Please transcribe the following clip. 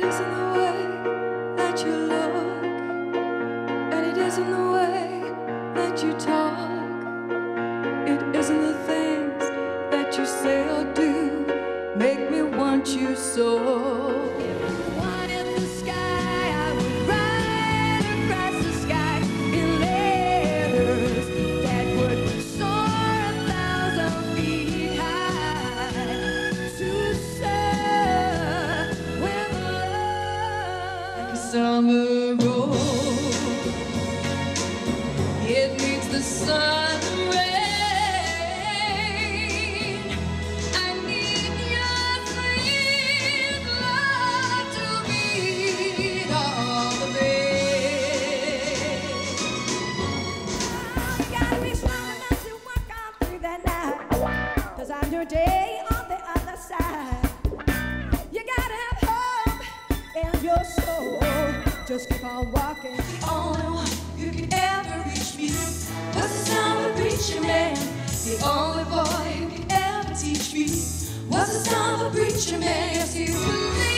isn't the way that you look, and it isn't the way that you talk. It isn't the things that you say or do make me want you so. Summer road, it needs the sun and rain. I need your sweet love to beat all the pain. You gotta be strong enough to work on through that night, 'cause I'm your day on the other side. You gotta have hope in your soul. Just keep on walking. The only one who could ever reach me was the sound of a preacher man. The only boy who could ever teach me was the sound of a preacher man. Yes, you believe.